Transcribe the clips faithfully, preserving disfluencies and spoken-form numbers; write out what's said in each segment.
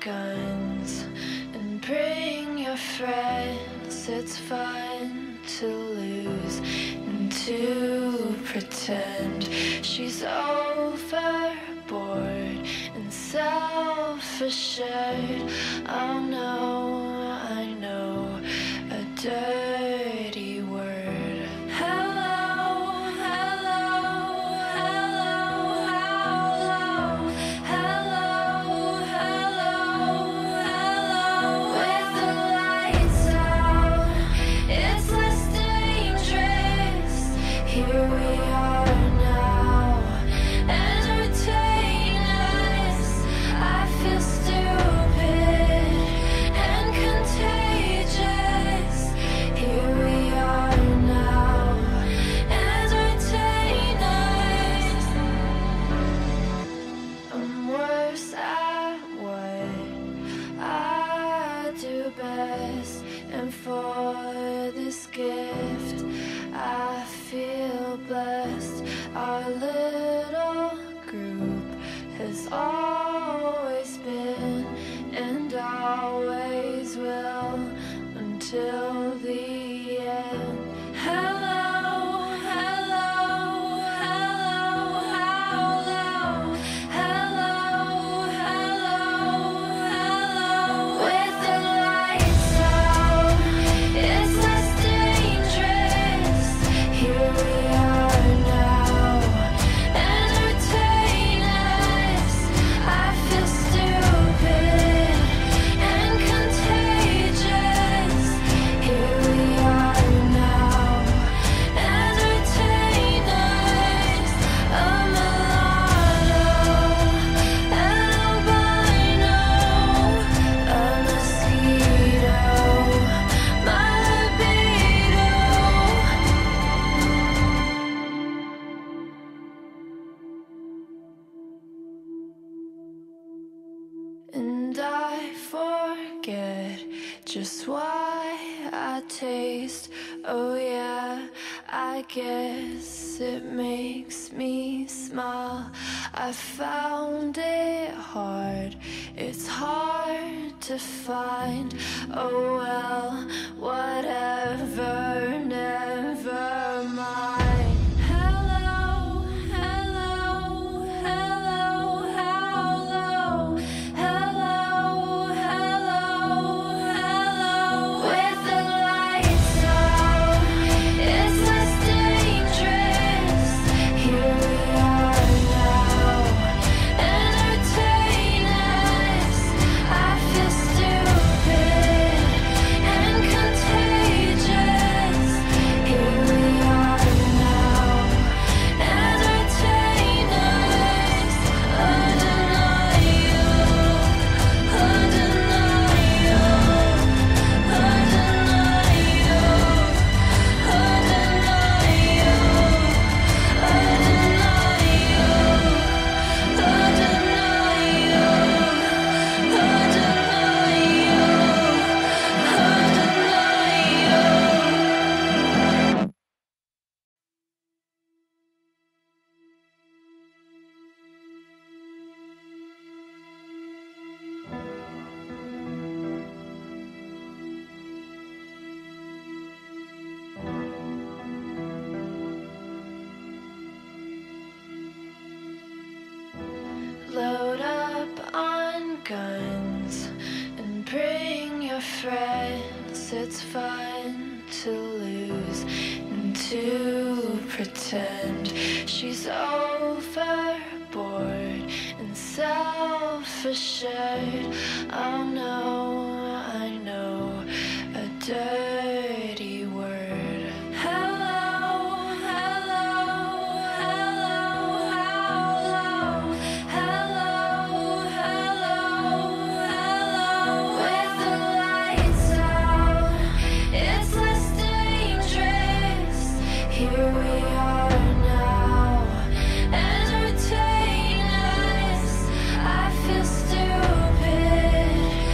guns and bring your friends. It's fun to lose and to pretend she's overboard and self-assured. Oh no, I know a dirty word. Hello, hello, hello, hello, hello, hello. With the lights out, it's less dangerous. Here we are now, entertain us. I feel stupid and contagious. Here we are now, entertain us. I'm worse at what I do best, and for this gift I feel blessed. Our little group has always been and always will until the end. Hello, hello, hello, hello, hello, hello, hello. With the lights out, it's less dangerous. Here we are now, entertain us. I feel stupid and contagious. Here we are now, entertain us. A mulatto, an albino, a mosquito, my libido. And I forget just why I taste. Oh yeah, I guess it makes me smile. I found it hard, it's hard to find. Oh well, whatever, never mind. Hello, hello, hello, hello, hello, hello, hello. With the lights out, it's less dangerous. Here we are now, entertain us. I feel stupid and contagious. Here we are now, entertain us. Undeniable, undeniable, load up on guns and bring your friends. It's fun to lose and to pretend she's overboard and self-assured. Oh no, I know a dirty word. Hello, hello, hello, hello, hello, hello. With the lights out, it's less dangerous. Here we are now, entertain us. I feel stupid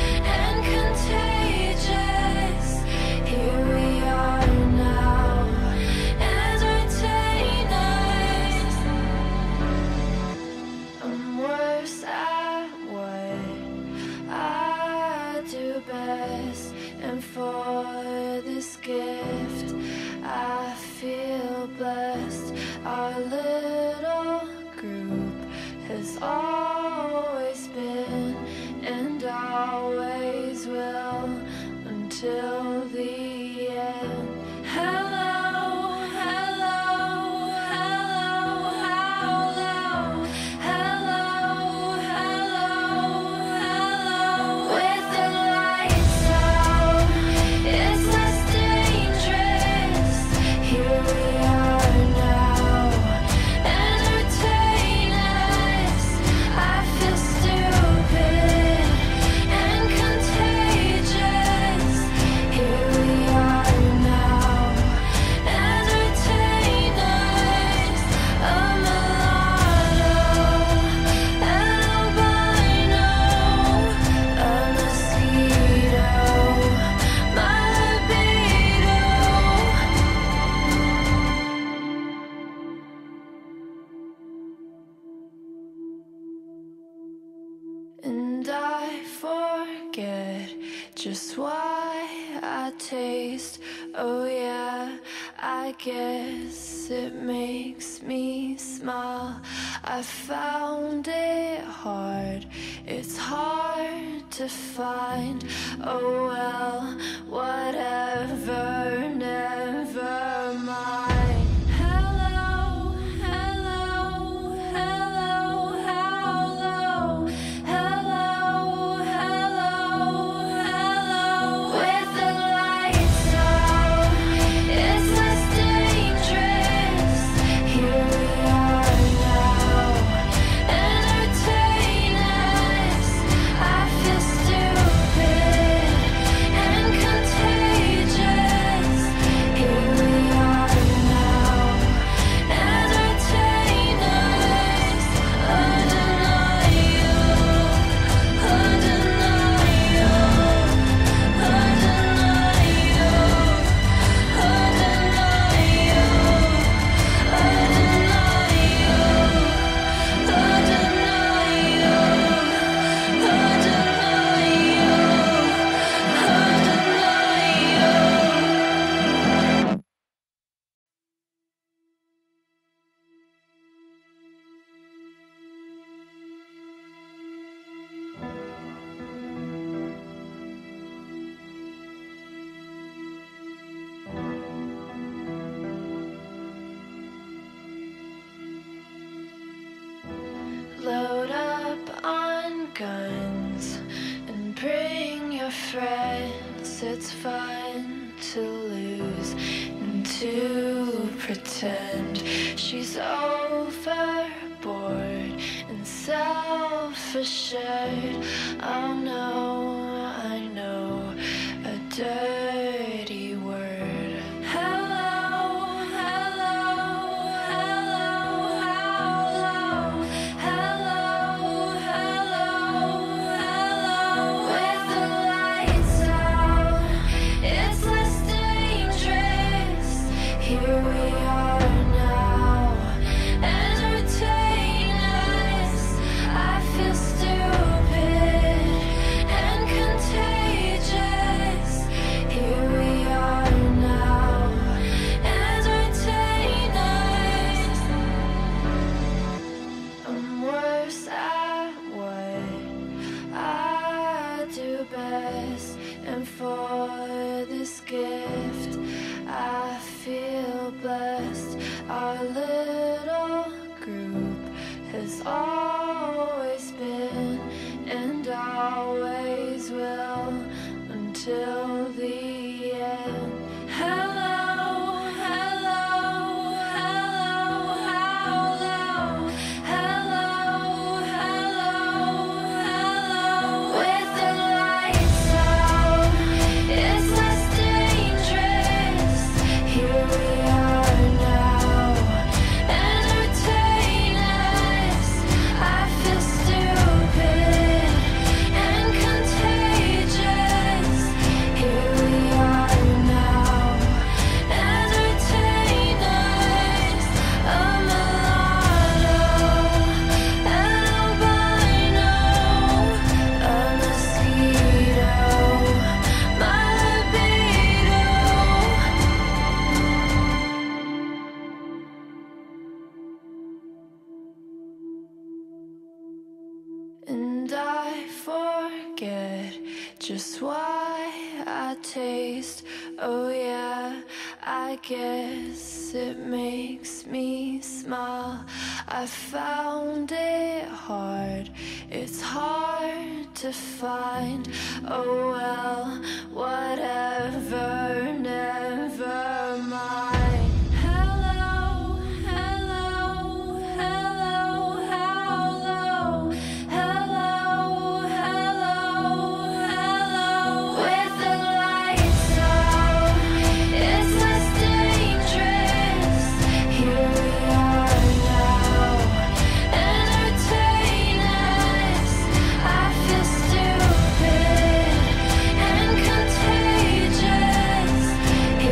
just why I taste. Oh yeah, I guess it makes me smile. I found it hard, it's hard to find. Oh well, whatever, never mind. Hello, hello, hello, hello, hello, hello, hello. With the lights out, it's less dangerous. Here we are now, entertain us. I feel stupid and contagious. Here we are now, entertain us. Undeniable, undeniable, undeniable, load up on guns and bring your friends. It's fun to lose and to pretend. She's overboard and self-assured. Oh no, I know a dirty word. Hello, hello, hello, hello, hello, hello. With the lights out, it's less dangerous. Here we are now, entertain us. I feel stupid and contagious. Here we are now, entertain us. I'm worse at what I do best, and for this gift I feel blessed. Our little group has always been and always will until the end. Hello, hello, hello, hello, hello, hello, hello. With the lights out, it's less dangerous. Here we are now, entertain us. I feel stupid and contagious. Here we are now, entertain us. A mulatto, an albino, a mosquito, my libido. And I forget just why I taste. Oh yeah, I guess it makes me smile. I found it hard, it's hard to find. Oh well, whatever, never mind. Hello, hello, hello, hello, hello, hello, hello. With the lights out, it's less dangerous. Here we are now, entertain us. I feel stupid and contagious.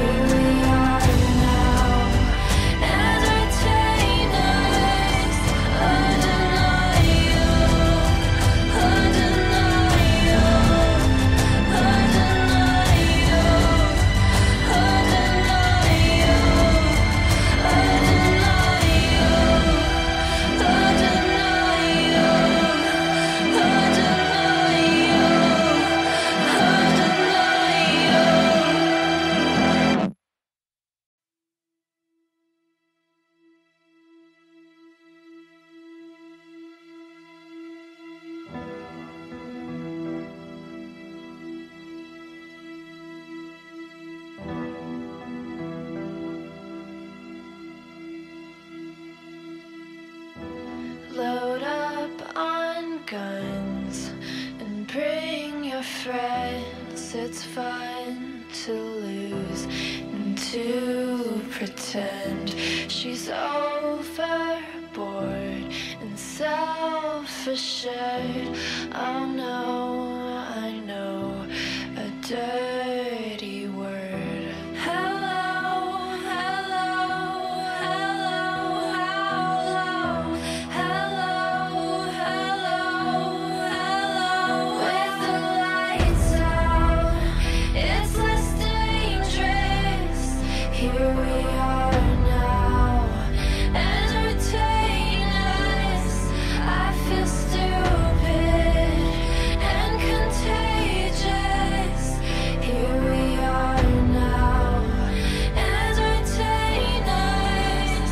guns and bring your friends. It's fun to lose and to pretend she's overboard and self-assured. Oh no, I know a dirty word. Hello, hello, hello, hello, hello, hello, hello. With the lights out, it's less dangerous. Here we are now, entertain us. I feel stupid and contagious. Here we are now, entertain us.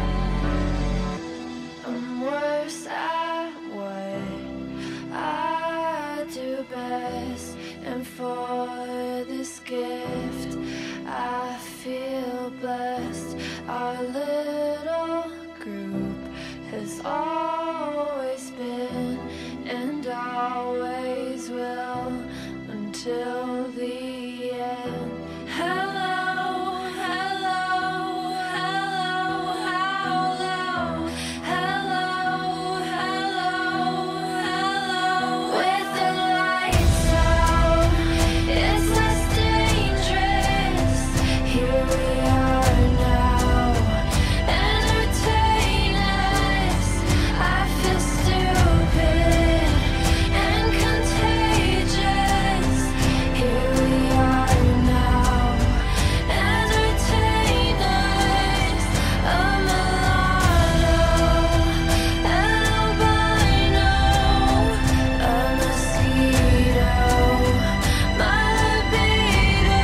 I'm worse at what I do best, and for this gift I feel blessed. Our little group has always been and always will until the end. Hello, hello, hello, hello, hello, hello, hello. With the lights out, it's less dangerous. Here we are now, entertain us. I feel stupid and contagious. Here we are now, entertain us. A mulatto, an albino, a mosquito, my libido.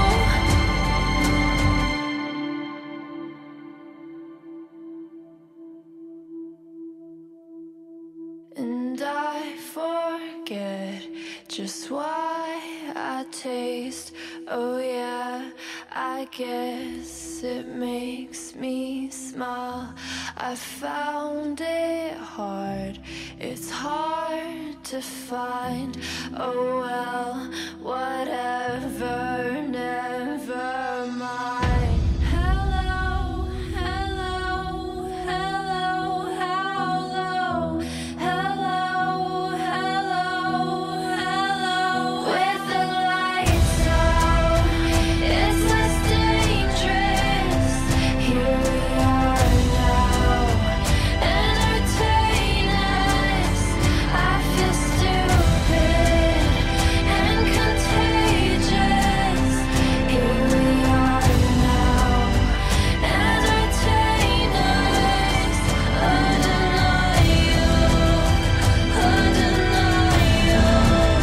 And I forget just why I taste. Oh yeah, I guess it makes me smile. I found it hard, it's hard to find. Oh well, whatever, never mind. Hello, hello, hello, hello, hello, hello, hello. With the lights out, it's less dangerous. Here we are now, entertain us. I feel stupid and contagious. Here we are now, entertain us. Undeniable, undeniable,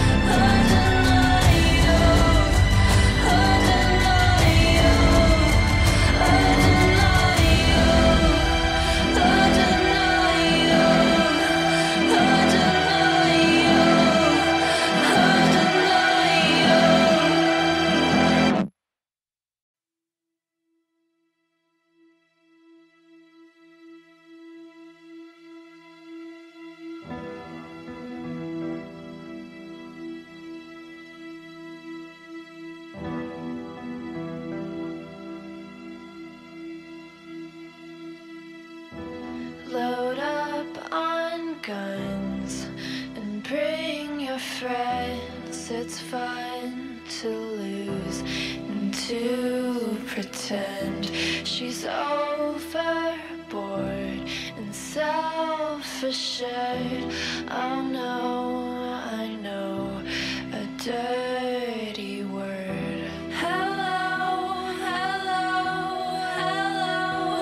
load up on guns and bring your friends. It's fun to lose and to pretend she's overboard and self-assured. Oh no, I know a dirty word. Hello, hello, hello,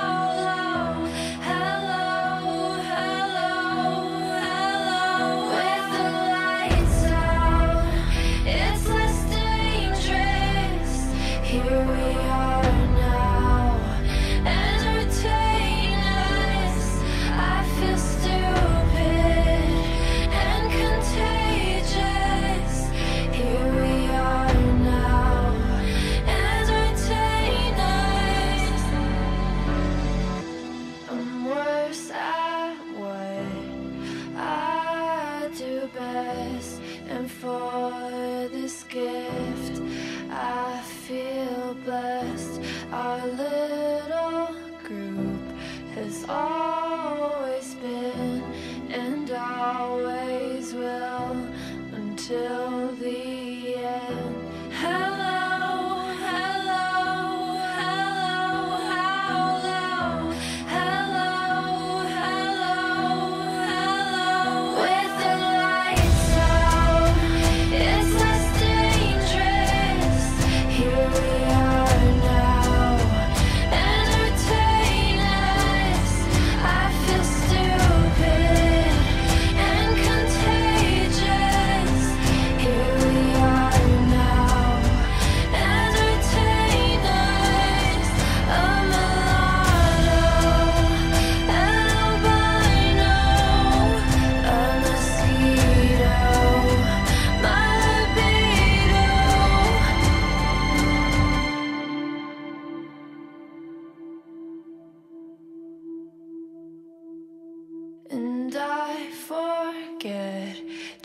hello, hello, hello. With the lights out, it's less dangerous. Here we are now, entertain us. I feel stupid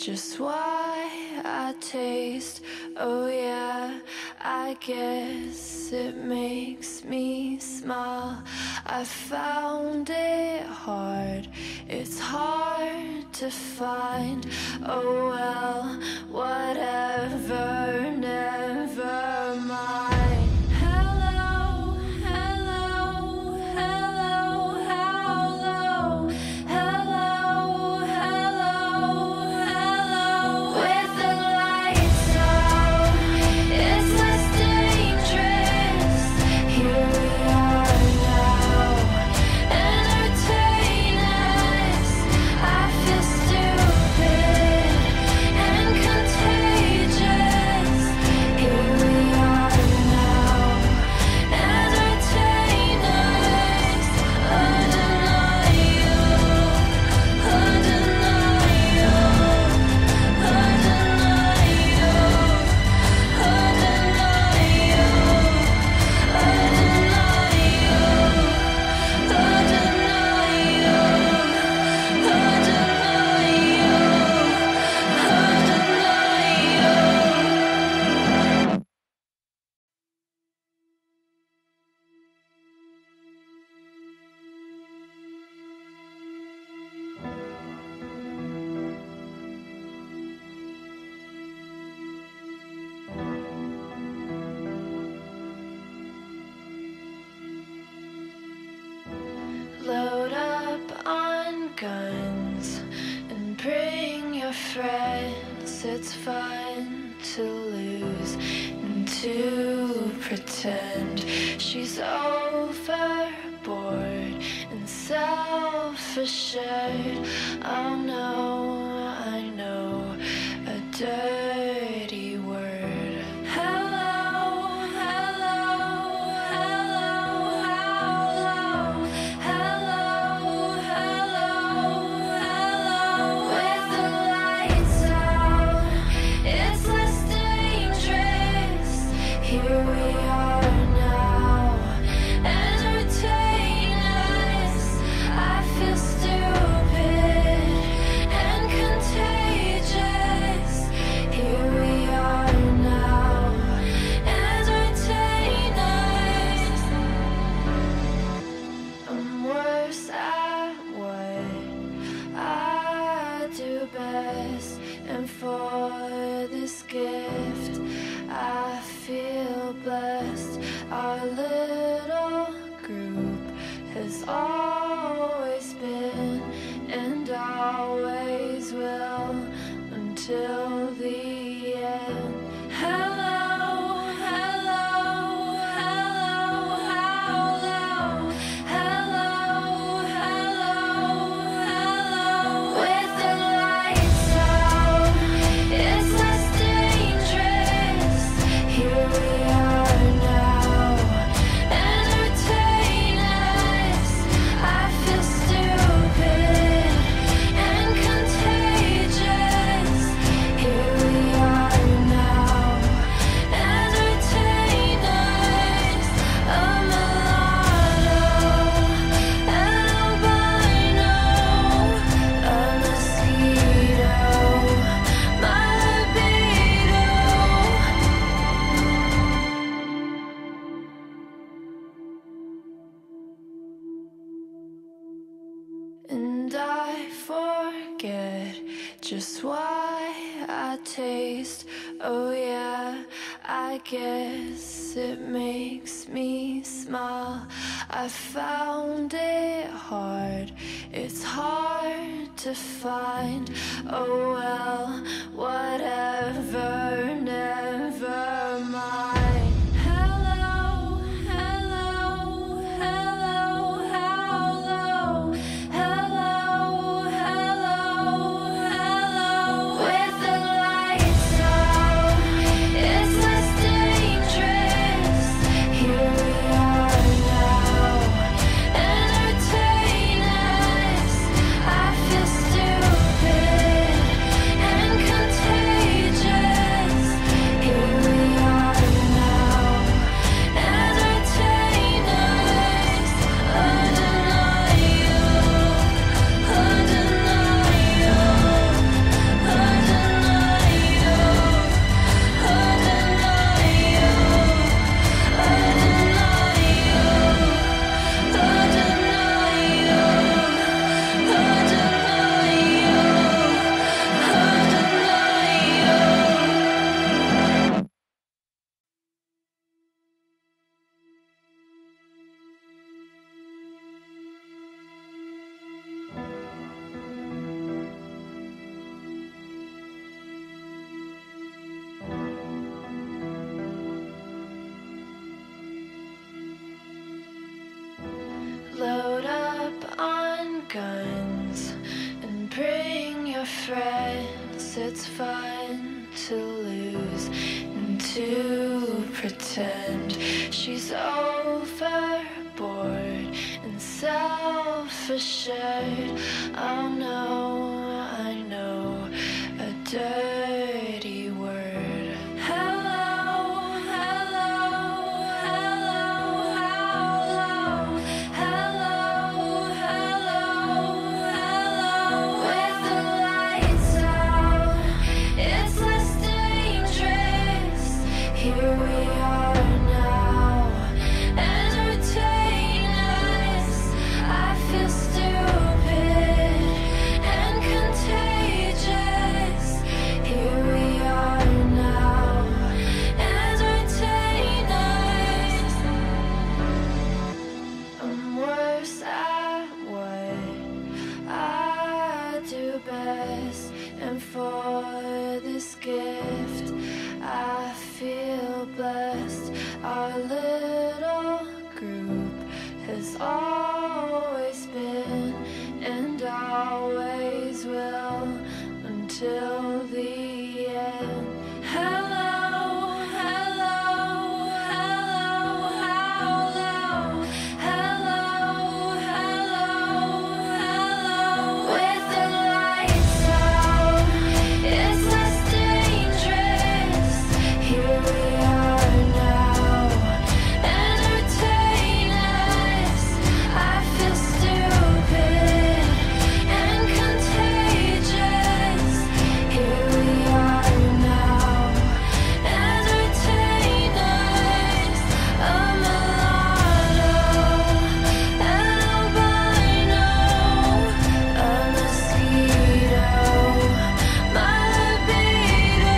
just why I taste. Oh yeah, I guess it makes me smile. I found it hard, it's hard to find. Oh well, whatever, never mind. Hello, hello, hello, hello, hello, hello, hello. With the lights out, it's less dangerous. Here we are now, entertain us. I feel stupid and contagious. Here we are now, entertain us. Undeniable, undeniable, undeniable, load up on guns and bring your friends. It's fun to lose and to pretend. She's overboard and self-assured. Oh no, I know a dirty word. Hello, hello, hello, hello, hello, hello. With the lights out, it's less dangerous. Here we are now, entertain us. I feel stupid and contagious. Here we are now, entertain us. I'm worse at what I do best, and for this gift I feel blessed. Our little group has always been and always will until the end. Hello, hello, hello, hello, hello, hello, hello. With the lights out, it's less dangerous. Here we are now, entertain us. I feel stupid and contagious. Here we are now, entertain us. A mulatto, an albino, a mosquito, my libido. And I forget just why I taste. Oh yeah, I guess it makes me smile. I found it hard, it's hard to find. Oh well, whatever, never mind. Hello, hello, hello, hello, hello, hello, hello. With the lights out, it's less dangerous. Here we are now, entertain us. I feel stupid and contagious. Load up on guns and bring your friends. It's fun to lose and to pretend she's overboard and self-assured. Oh no, I know a dirty word. Hello, hello, hello, hello, hello, hello. With the lights out, it's less dangerous. Here we are now, entertain us. I feel stupid and contagious. Here we are now, entertain us. I'm worse at what I do best, and for this gift I feel blessed. Our little group has always been and always will until the end. Hello, hello, hello, hello, hello, hello, hello. With the lights out, it's less dangerous. Here we are now, entertain us. I feel stupid and contagious. Here we are now, entertain us. A mulatto, an albino, a mosquito, my libido.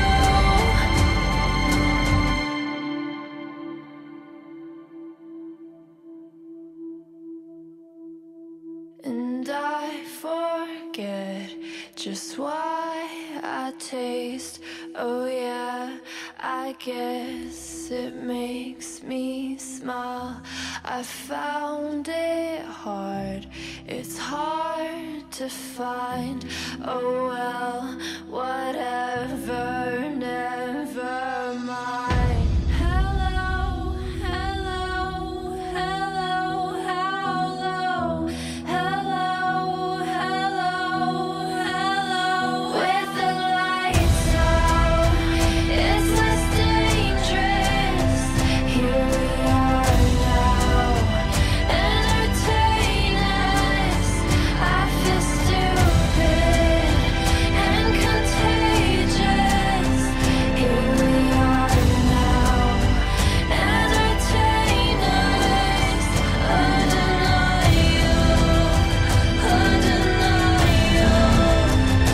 And I forget just why I taste. Oh yeah, I guess it makes me smile. I found it hard, it's hard to find. Oh well, whatever, never mind. Hello, hello, hello, hello, hello, hello, hello. With the lights out, it's less dangerous. Here we are now, entertain us. I feel stupid and contagious. Here we are now, entertain us. Undeniable, undeniable,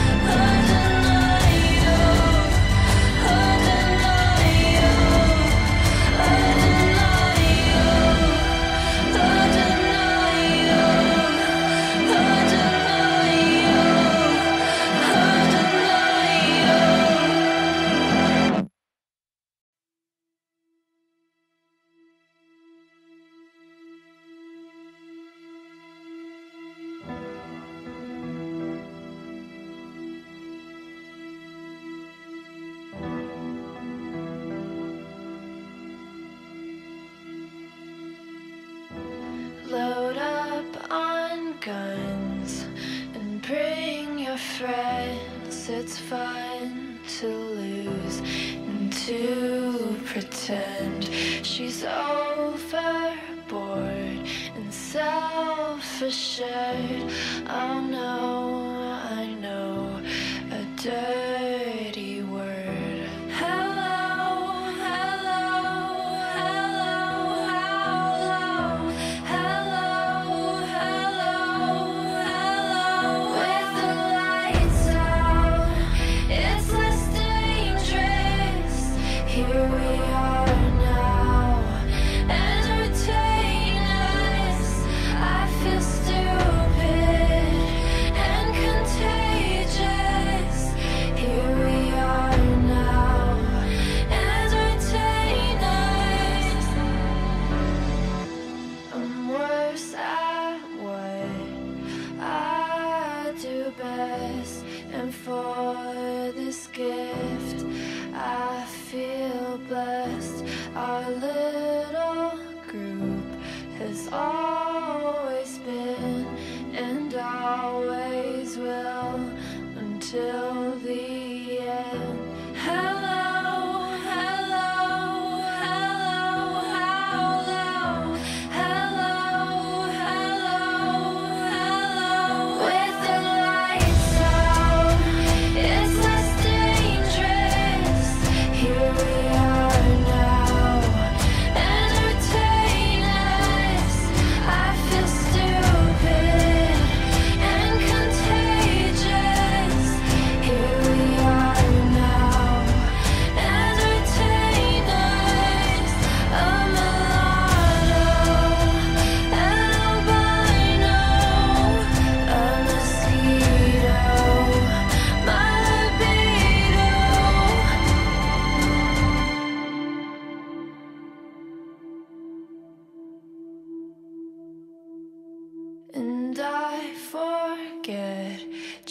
load up on guns and bring your friends. It's fun to lose and to pretend she's overboard and self-assured. Oh no, I know a dirty word. Hello, hello, hello, hello, hello, hello. With the lights out, it's less dangerous. Here we are now, entertain us. I feel stupid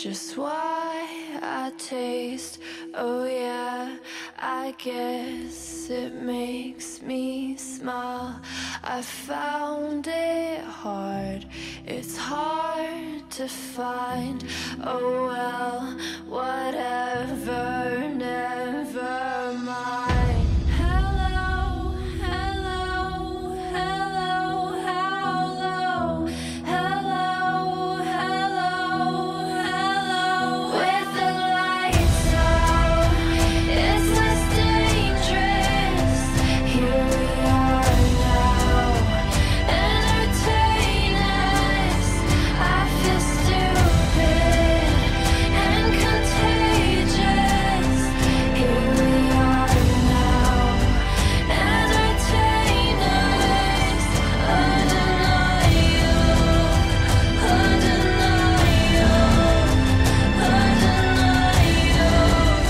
just why I taste. Oh yeah, I guess it makes me smile. I found it hard, it's hard to find. Oh well, whatever, never mind. Hello, hello, hello, hello, hello, hello, hello. With the lights out, it's less dangerous. Here we are now, entertain us. I feel stupid and contagious. Here we are now, entertain us. Undeniable, undeniable, undeniable,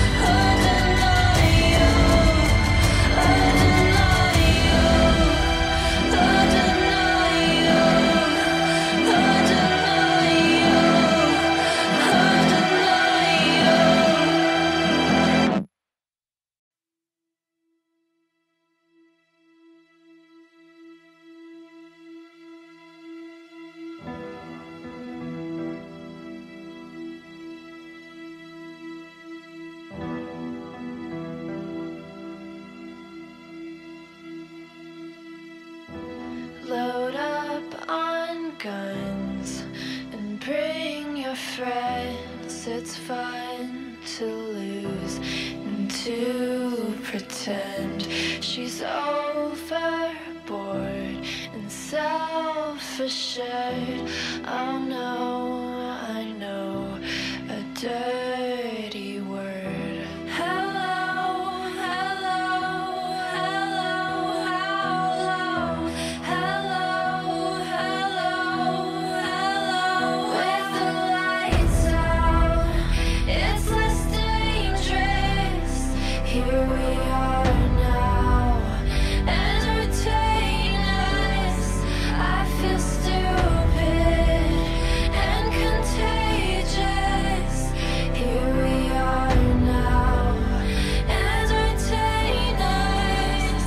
load up on guns and bring your friends. It's fun to lose and to pretend. She's overboard and self-assured. Oh no, I know a dirty word. Hello, hello, hello, hello, hello, hello. With the lights out, it's less dangerous. Here we are now, entertain us. I feel stupid and contagious. Here we are now, entertain us.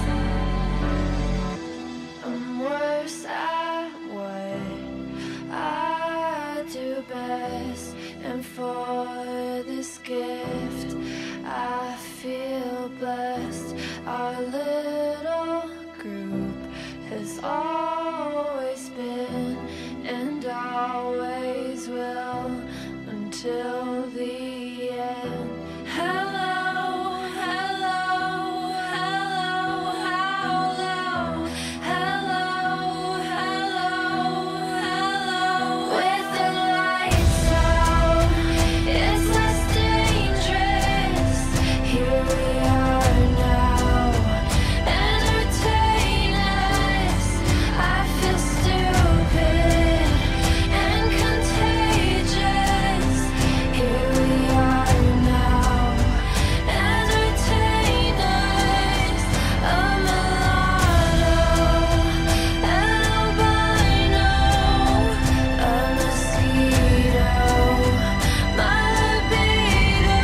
I'm worse at what I do best, and for this gift I feel blessed. Our little group has always been and always will until the end. Hello, hello, hello, hello, hello, hello. With the lights out, it's less dangerous. Here we are now, entertain us. I feel stupid and contagious. Here we are now, entertain us. A mulatto, an albino, a mosquito, my libido.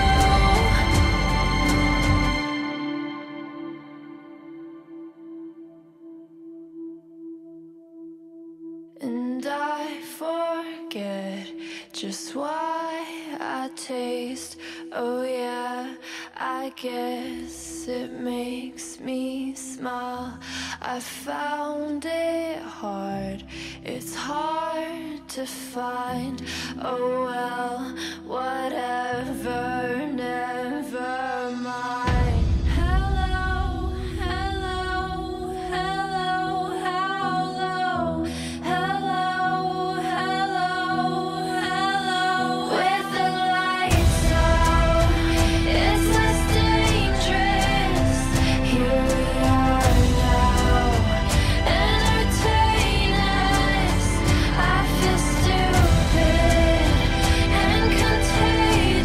And I forget just why I taste. Oh yeah, I guess it makes me smile. I found it hard, it's hard to find. Oh well, whatever, never mind. Hello, hello, hello, hello, hello, hello, hello. With the lights out, it's less dangerous. Here we are now, entertain us. I feel stupid and contagious.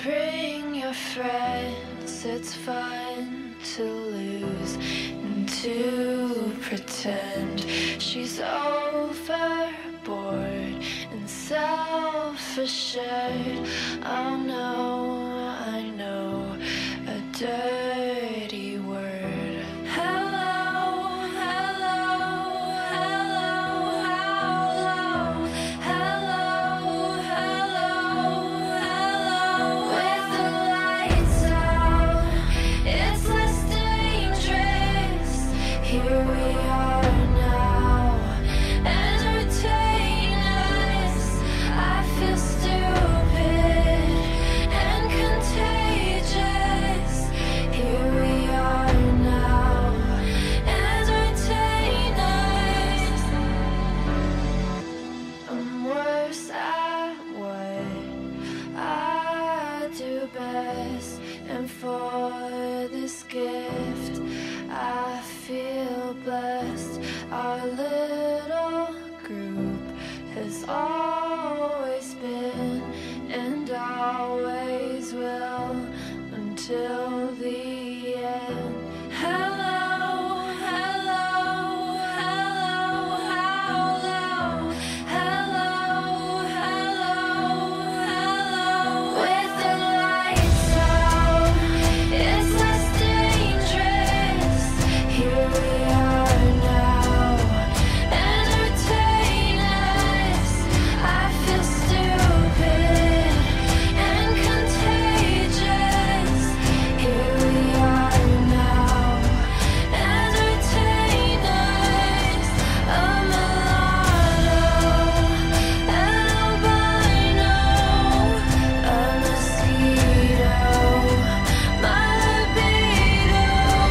bring your friends. It's fun to lose and to pretend she's overboard and self-assured. Oh no, I know a dirty word. Hello, hello, hello, hello, hello, hello, hello. With the lights out, it's less dangerous. Here we are now, entertain us. I feel stupid and contagious. Here we are now, entertain us. I'm worse at what I do best, and for this gift I feel blessed. Our little group has always been and always will until the end. Hello, hello, hello, hello, hello, hello, hello. With the lights out, it's less dangerous. Here we are now, entertain us. I feel stupid and contagious. Here we are now, entertain us. A mulatto, an albino, a mosquito, my libido.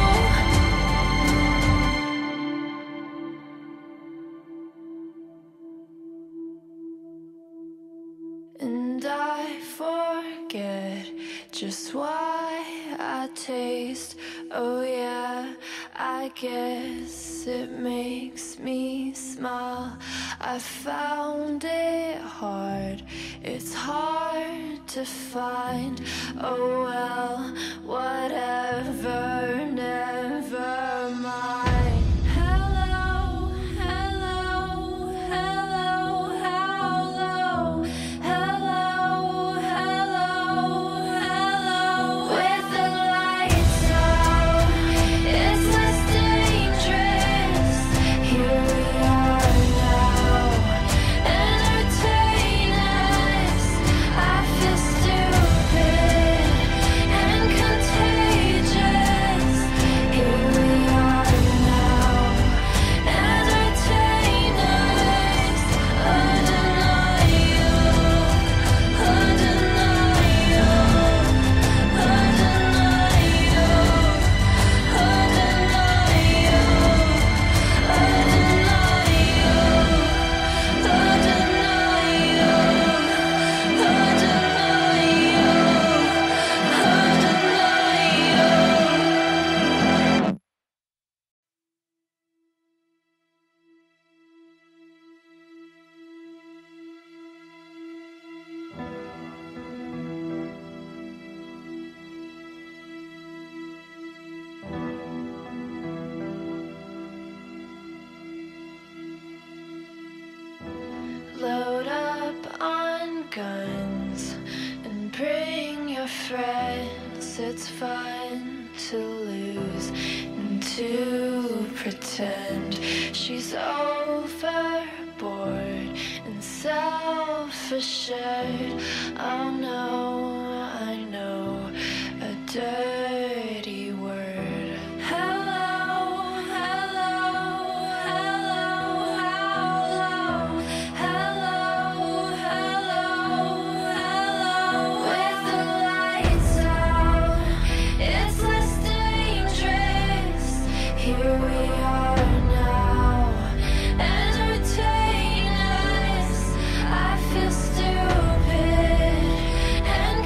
And I forget just why I taste. Oh yeah, I guess it makes me smile. I found it hard, it's hard to find. Oh well, whatever, never mind. Hello, hello, hello, hello, hello, hello, hello. With the lights out, it's less dangerous. Here we are now, entertain us. I feel stupid and contagious. Here we are now, entertain us. Undeniable, undeniable, load up on guns and bring your friends. It's fun to lose and to pretend she's overboard and self-assured. Oh no, I know a dirty word. Hello, hello, hello, hello, hello, hello. With the lights out, it's less dangerous. Here we are now, entertain us. I feel stupid and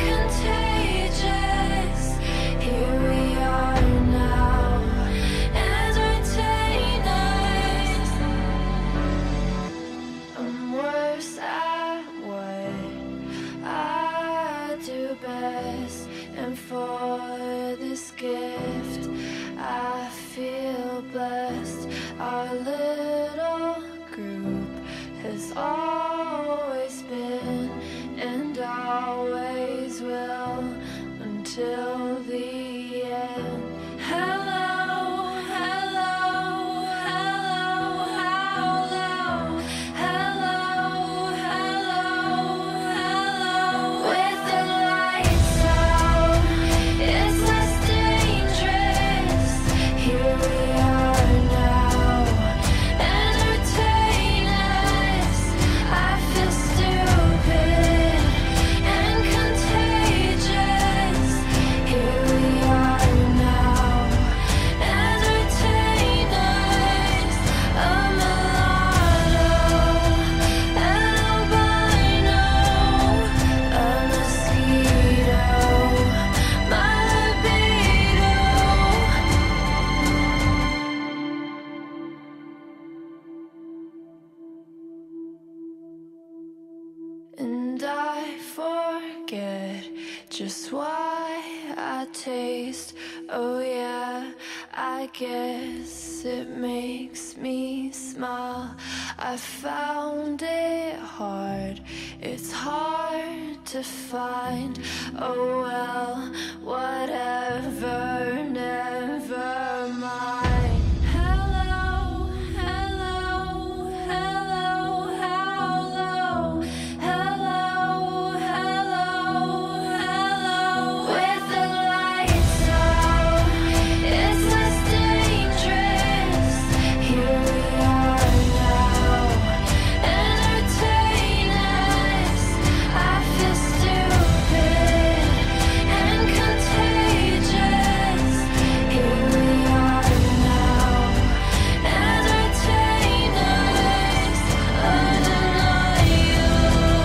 just why I taste. Oh yeah, I guess it makes me smile. I found it hard, it's hard to find. Oh well, whatever, never mind. Hello, hello, hello, hello, hello, hello, hello. With the lights out, it's less dangerous. Here we are now, entertain us. I feel stupid and contagious. Here we are now, entertain us. Undeniable,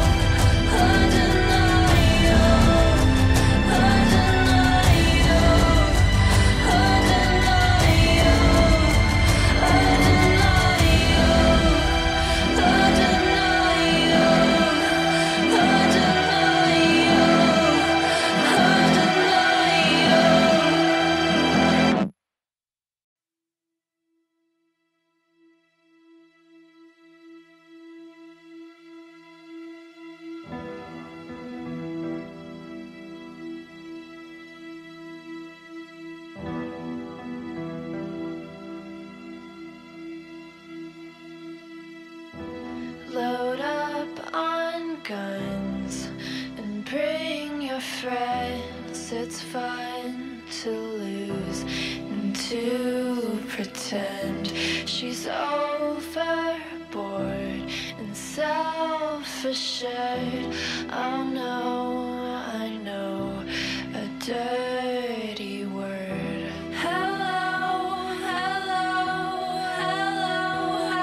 undeniable, undeniable, load up on guns and bring your friends. It's fun to lose and to pretend. She's overboard and self-assured. Oh no, I know a dirty word. Hello, hello, hello,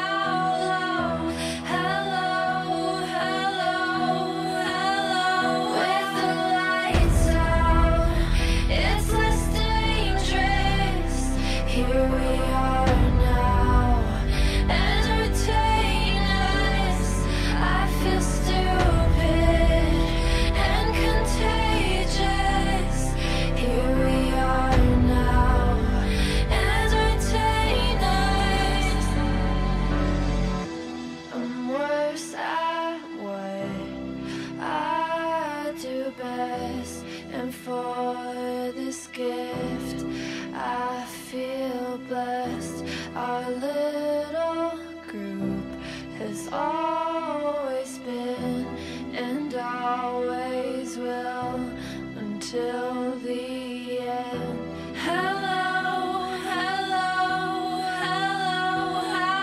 hello, hello, hello. With the lights out, it's less dangerous. Here we are now, entertain us. I feel stupid and contagious. Here we are now, entertain us. I'm worse at what I do best, and for this gift I feel blessed. Our little group has always been and always will until the end. Hello, hello, hello,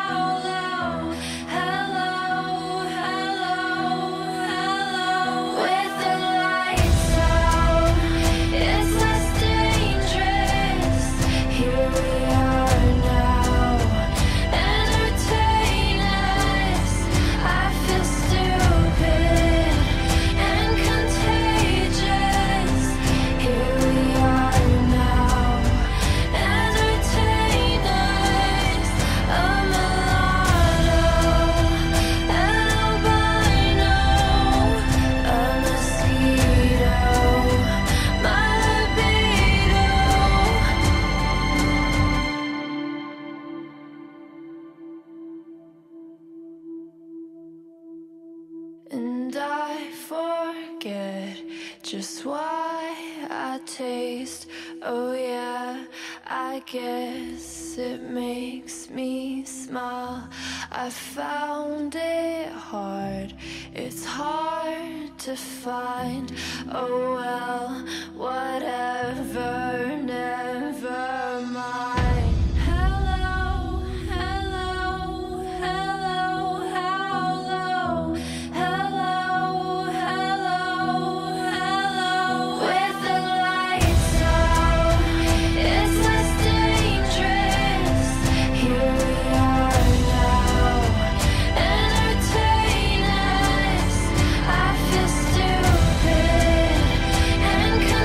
hello, hello, hello. With the lights out, it's less dangerous. Here we are now, entertain us. I feel stupid and contagious. Here we are now, entertain us. A mulatto, an albino, a mosquito, my libido. And I forget just why I taste. Oh yeah, I guess it makes me smile. I found it hard, it's hard to find. Oh well, whatever, never mind. Hello, hello, hello, hello, hello, hello, hello. With the lights out, it's less dangerous. Here we are now, entertain us. I feel stupid and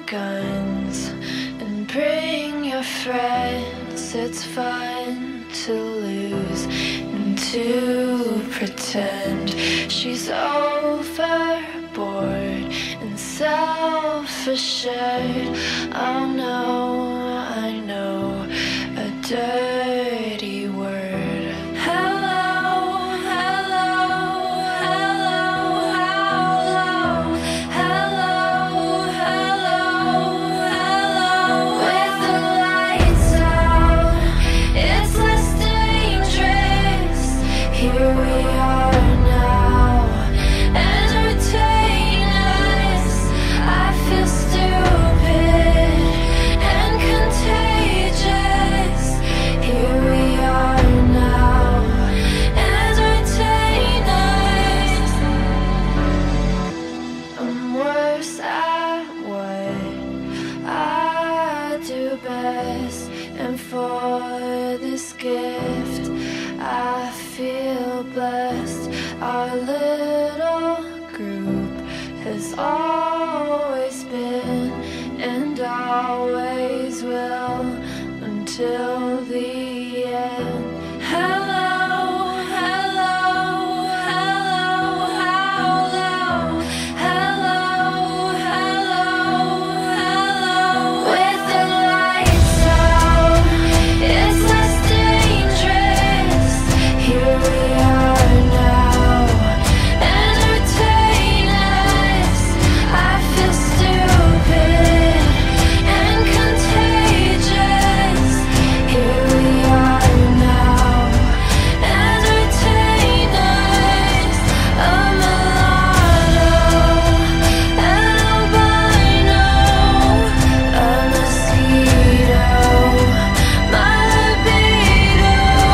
guns and bring your friends. It's fun to lose and to pretend she's overboard and self-assured. Oh no, I know a dirty word. Hello, hello, hello, hello, hello, hello. With the lights out, it's less dangerous. Here we are now, entertain us. I feel stupid and contagious. Here we are now, entertain us. I'm worse at what I do best, and for this gift I feel blessed. Our little group has always been and always will until the end. Hello, hello, hello, hello, hello, hello, hello. With the lights out, it's less dangerous. Here we are now, entertain us. I feel stupid and contagious. Here we are now, entertain us. A mulatto, an albino, a mosquito, my libido.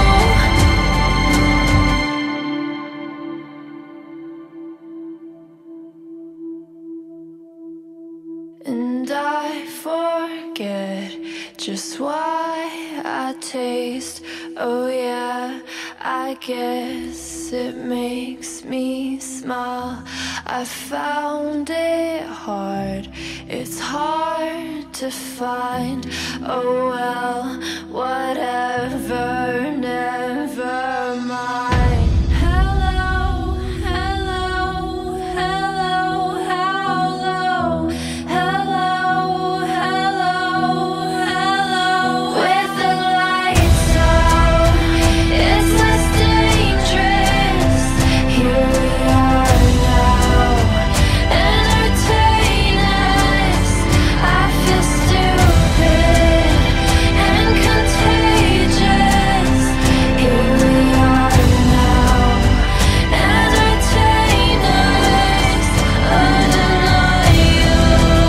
And I forget just why I taste. Oh yeah, I guess it makes me smile. I found it hard, it's hard to find. Oh well, whatever, never mind. Hello, hello, hello, hello, hello, hello, hello. With the lights out, it's less dangerous. Here we are now, entertain us. I feel stupid and contagious. Here we are now, entertain us. Undeniable,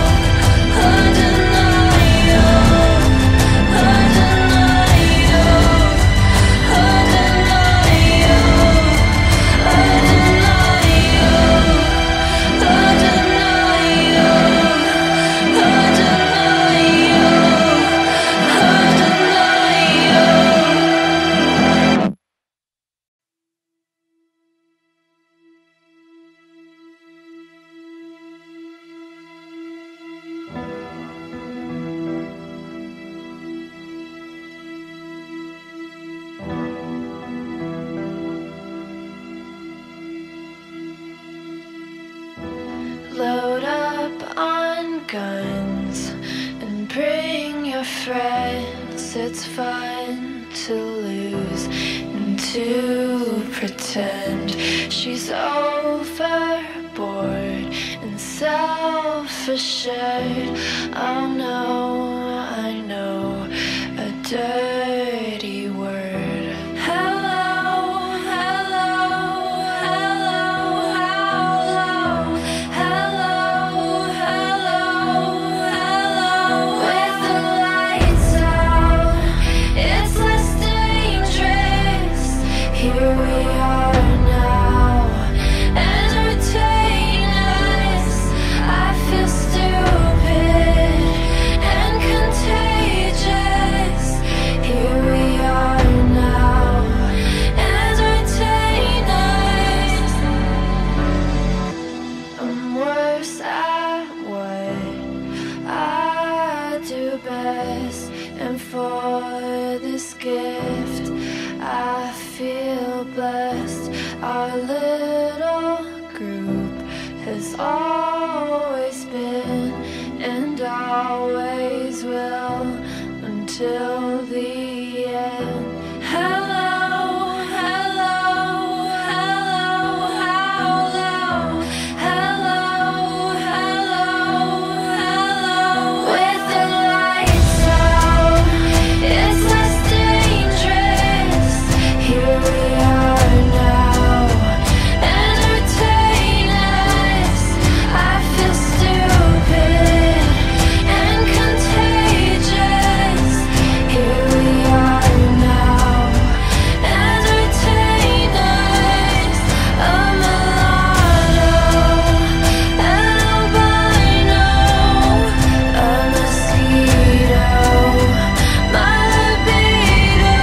undeniable, load up on guns and bring your friends. It's fun to lose and to pretend she's overboard and self-assured. Oh no, I know a dirty word. Hello, hello, hello, hello, hello, hello. With the lights out, it's less dangerous. Here we are now, entertain us. I feel stupid and Our little group has always been and always will until the end. Hello, hello, hello, hello, hello, hello, hello. With the lights out, it's less dangerous. Here we are now, entertain us. I feel stupid and contagious. Here we are now, entertain us. A mulatto, an albino, a mosquito, my libido.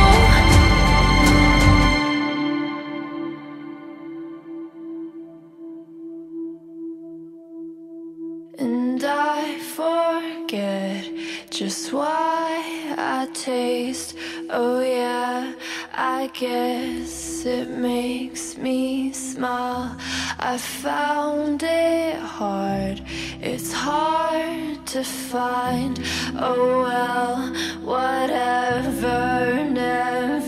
And I forget just why I taste. Oh yeah, I guess it makes me smile. I found it hard, it's hard to find. Oh well, whatever, never